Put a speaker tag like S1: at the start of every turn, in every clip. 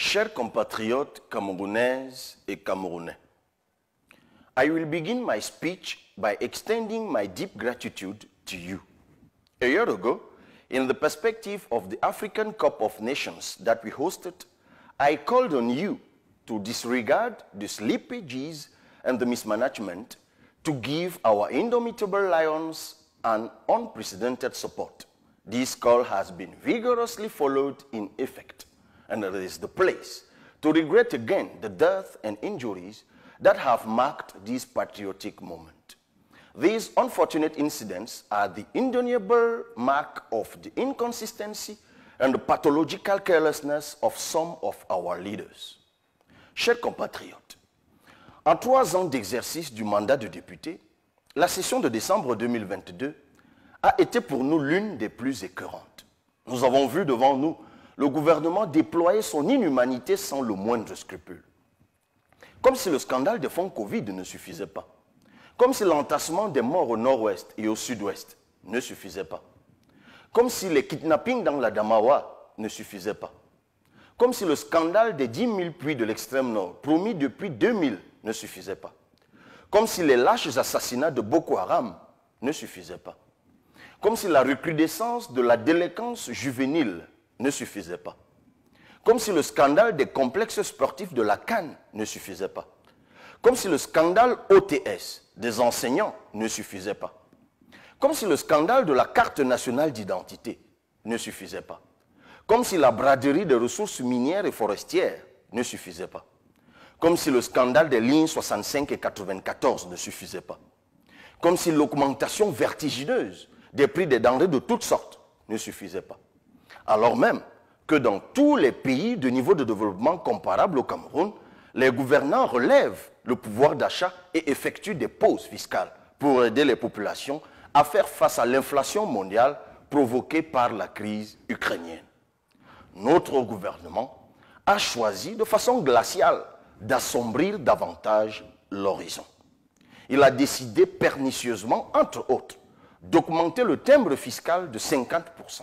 S1: Chers compatriotes camerounaises et camerounais, I will begin my speech by extending my deep gratitude to you. A year ago, in the perspective of the African Cup of Nations that we hosted, I called on you to disregard the slippages and the mismanagement to give our indomitable lions an unprecedented support. This call has been vigorously followed in effect, and it is the place to regret again the death and injuries that have marked this patriotic moment. These unfortunate incidents are the indeniable mark of the inconsistency and the pathological carelessness of some of our leaders. Chers compatriotes, en 3 ans d'exercice du mandat de député, la session de décembre 2022 a été pour nous l'une des plus écœurantes. Nous avons vu devant nous le gouvernement déployer son inhumanité sans le moindre scrupule. Comme si le scandale des fonds Covid ne suffisait pas. Comme si l'entassement des morts au nord-ouest et au sud-ouest ne suffisait pas. Comme si les kidnappings dans la Damawa ne suffisaient pas. Comme si le scandale des 10 000 puits de l'extrême nord, promis depuis 2000, ne suffisait pas. Comme si les lâches assassinats de Boko Haram ne suffisaient pas. Comme si la recrudescence de la délinquance juvénile ne suffisait pas. Comme si le scandale des complexes sportifs de la CAN ne suffisait pas. Comme si le scandale OTS des enseignants ne suffisait pas. Comme si le scandale de la carte nationale d'identité ne suffisait pas. Comme si la braderie des ressources minières et forestières ne suffisait pas. Comme si le scandale des lignes 65 et 94 ne suffisait pas. Comme si l'augmentation vertigineuse des prix des denrées de toutes sortes ne suffisait pas. Alors même que dans tous les pays de niveau de développement comparable au Cameroun, les gouvernants relèvent le pouvoir d'achat et effectuent des pauses fiscales pour aider les populations à faire face à l'inflation mondiale provoquée par la crise ukrainienne. Notre gouvernement a choisi de façon glaciale d'assombrir davantage l'horizon. Il a décidé pernicieusement, entre autres, d'augmenter le timbre fiscal de 50%,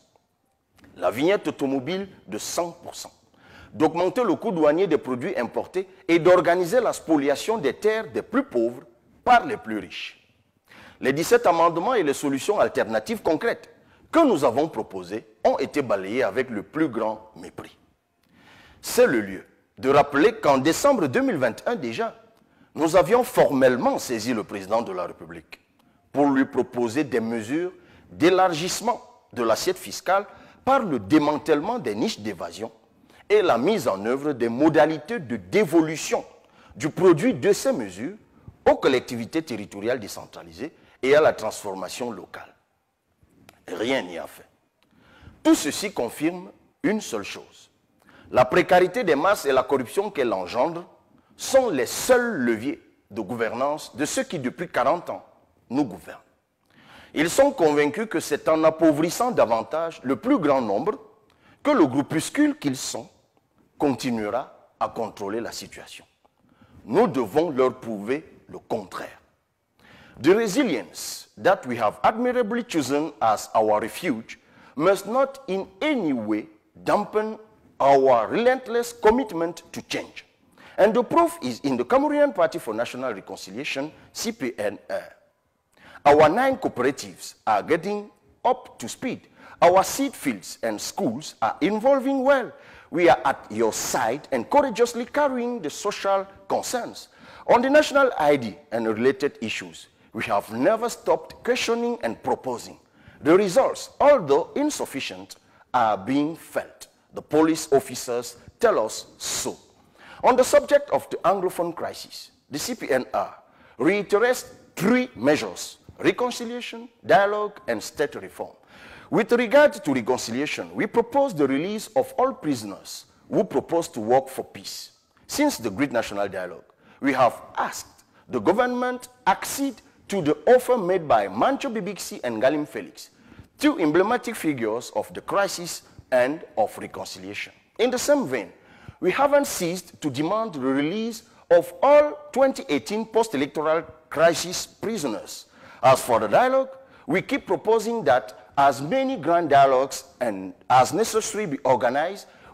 S1: la vignette automobile de 100%, d'augmenter le coût douanier des produits importés et d'organiser la spoliation des terres des plus pauvres par les plus riches. Les 17 amendements et les solutions alternatives concrètes que nous avons proposées ont été balayés avec le plus grand mépris. C'est le lieu de rappeler qu'en décembre 2021 déjà, nous avions formellement saisi le président de la République pour lui proposer des mesures d'élargissement de l'assiette fiscale par le démantèlement des niches d'évasion et la mise en œuvre des modalités de dévolution du produit de ces mesures aux collectivités territoriales décentralisées et à la transformation locale. Rien n'y a fait. Tout ceci confirme une seule chose. La précarité des masses et la corruption qu'elle engendre sont les seuls leviers de gouvernance de ceux qui, depuis 40 ans, nous gouvernent. Ils sont convaincus que c'est en appauvrissant davantage le plus grand nombre que le groupuscule qu'ils sont continuera à contrôler la situation. Nous devons leur prouver le contraire. The resilience that we have admirably chosen as our refuge must not in any way dampen our relentless commitment to change. And the proof is in the Cameroonian Party for National Reconciliation, CPNR. Our 9 cooperatives are getting up to speed. Our seed fields and schools are evolving well. We are at your side and courageously carrying the social concerns. On the national ID and related issues, we have never stopped questioning and proposing. The results, although insufficient, are being felt. The police officers tell us so. On the subject of the Anglophone crisis, the CPNR reiterates 3 measures: reconciliation, dialogue, and state reform. With regard to reconciliation, we propose the release of all prisoners who propose to work for peace. Since the Great National Dialogue, we have asked the government accede to the offer made by Mancho Bibixi and Galim Felix, 2 emblematic figures of the crisis and of reconciliation. In the same vein, we haven't ceased to demand the release of all 2018 post-electoral crisis prisoners. As for the dialogue, we keep proposing that as many grand dialogues and as necessary be organized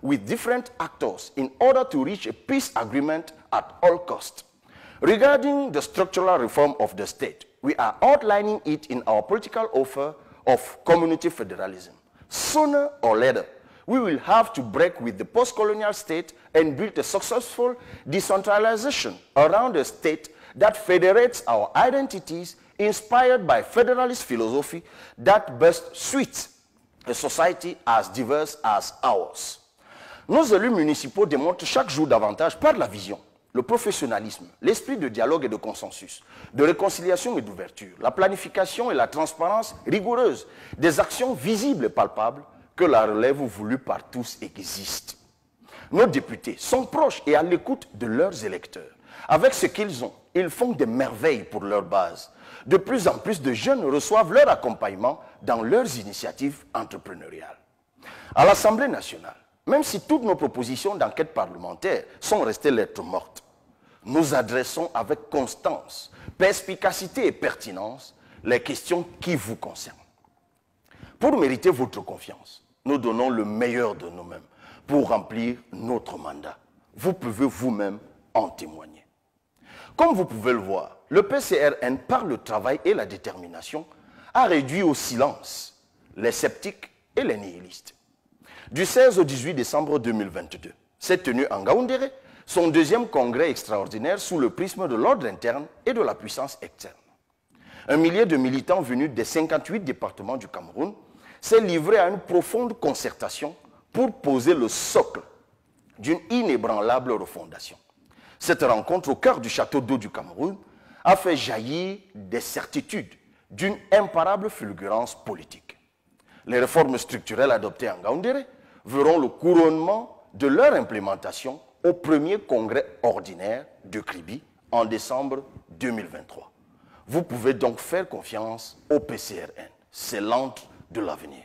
S1: with different actors in order to reach a peace agreement at all costs. Regarding the structural reform of the state, we are outlining it in our political offer of community federalism. Sooner or later, we will have to break with the post-colonial state and build a successful decentralization around a state that federates our identities inspired by federalist philosophy that best suits a society as diverse as ours. Nos élus municipaux démontrent chaque jour davantage par la vision, le professionnalisme, l'esprit de dialogue et de consensus, de réconciliation et d'ouverture, la planification et la transparence rigoureuse, des actions visibles et palpables que la relève voulue par tous existe. Nos députés sont proches et à l'écoute de leurs électeurs. Avec ce qu'ils ont, ils font des merveilles pour leur base. De plus en plus de jeunes reçoivent leur accompagnement dans leurs initiatives entrepreneuriales. À l'Assemblée nationale, même si toutes nos propositions d'enquête parlementaire sont restées lettres mortes, nous adressons avec constance, perspicacité et pertinence les questions qui vous concernent. Pour mériter votre confiance, nous donnons le meilleur de nous-mêmes pour remplir notre mandat. Vous pouvez vous-même en témoigner. Comme vous pouvez le voir, le PCRN, par le travail et la détermination, a réduit au silence les sceptiques et les nihilistes. Du 16 au 18 décembre 2022, s'est tenu en Ngaoundéré son deuxième congrès extraordinaire sous le prisme de l'ordre interne et de la puissance externe. Un millier de militants venus des 58 départements du Cameroun s'est livré à une profonde concertation pour poser le socle d'une inébranlable refondation. Cette rencontre au cœur du château d'eau du Cameroun a fait jaillir des certitudes d'une imparable fulgurance politique. Les réformes structurelles adoptées en Ngaoundéré verront le couronnement de leur implémentation au premier congrès ordinaire de Kribi en décembre 2023. Vous pouvez donc faire confiance au PCRN. C'est l'antre de l'avenir.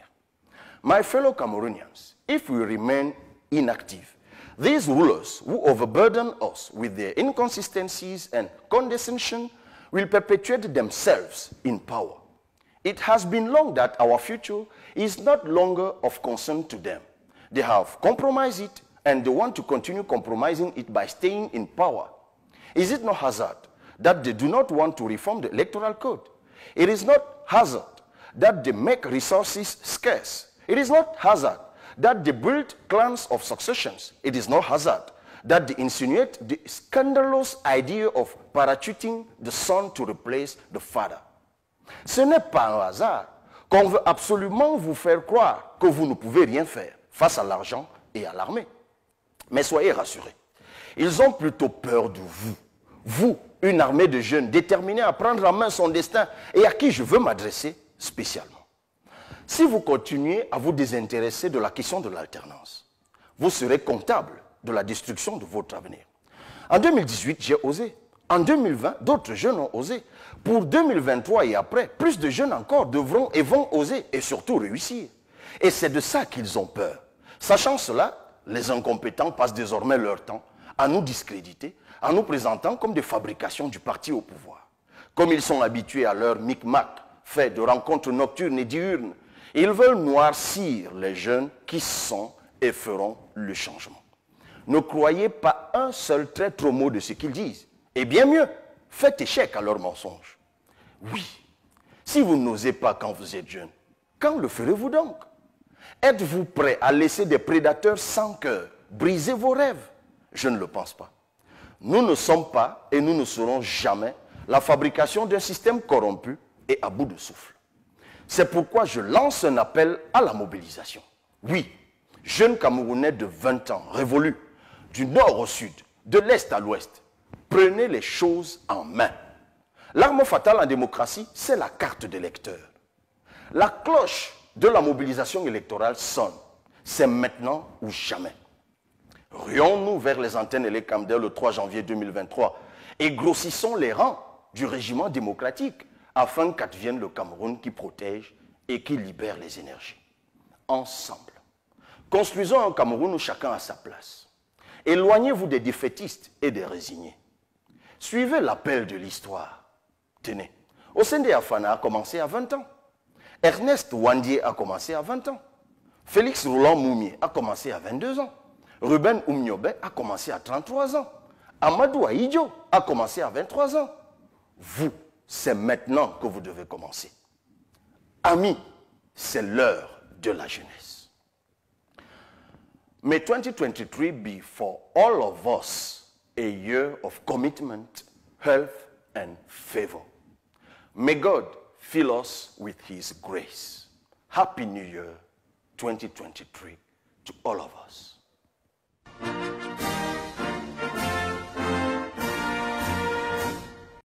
S1: My fellow Cameroonians, if we remain inactive, these rulers who overburden us with their inconsistencies and condescension will perpetuate themselves in power. It has been long that our future is not longer of concern to them. They have compromised it and they want to continue compromising it by staying in power. Is it no hazard that they do not want to reform the electoral code? It is not hazard that they make resources scarce. It is not hazard that they build clans of successions. It is not hazard that they insinuate the scandalous idea of parachuting the son to replace the father. Ce n'est pas un hasard qu'on veut absolument vous faire croire que vous ne pouvez rien faire face à l'argent et à l'armée. Mais soyez rassurés, ils ont plutôt peur de vous. Vous, une armée de jeunes déterminés à prendre en main son destin et à qui je veux m'adresser spécialement. Si vous continuez à vous désintéresser de la question de l'alternance, vous serez comptable de la destruction de votre avenir. En 2018, j'ai osé. En 2020, d'autres jeunes ont osé. Pour 2023 et après, plus de jeunes encore devront et vont oser et surtout réussir. Et c'est de ça qu'ils ont peur. Sachant cela, les incompétents passent désormais leur temps à nous discréditer, en nous présentant comme des fabrications du parti au pouvoir. Comme ils sont habitués à leur micmac fait de rencontres nocturnes et diurnes, ils veulent noircir les jeunes qui sont et feront le changement. Ne croyez pas un seul trait trop mot de ce qu'ils disent. Et bien mieux, faites échec à leurs mensonges. Oui, si vous n'osez pas quand vous êtes jeune, quand le ferez-vous donc? Êtes-vous prêt à laisser des prédateurs sans cœur briser vos rêves? Je ne le pense pas. Nous ne sommes pas et nous ne serons jamais la fabrication d'un système corrompu et à bout de souffle. C'est pourquoi je lance un appel à la mobilisation. Oui, jeunes Camerounais de 20 ans, révolus, du nord au sud, de l'est à l'ouest, prenez les choses en main. L'arme fatale en démocratie, c'est la carte d'électeur. La cloche de la mobilisation électorale sonne. C'est maintenant ou jamais. Ruons-nous vers les antennes et les camdels le 3 janvier 2023 et grossissons les rangs du régiment démocratique afin qu'advienne le Cameroun qui protège et qui libère les énergies. Ensemble, construisons un Cameroun où chacun a sa place. Éloignez-vous des défaitistes et des résignés. Suivez l'appel de l'histoire. Tenez, Osende Afana a commencé à 20 ans. Ernest Wandier a commencé à 20 ans. Félix Roland Moumié a commencé à 22 ans. Ruben Oumniobe a commencé à 33 ans. Amadou Ahidjo a commencé à 23 ans. Vous, c'est maintenant que vous devez commencer. Amis, c'est l'heure de la jeunesse. May 2023 be for all of us a year of commitment, health, and favor. May God fill us with His grace. Happy New Year 2023 to all of us.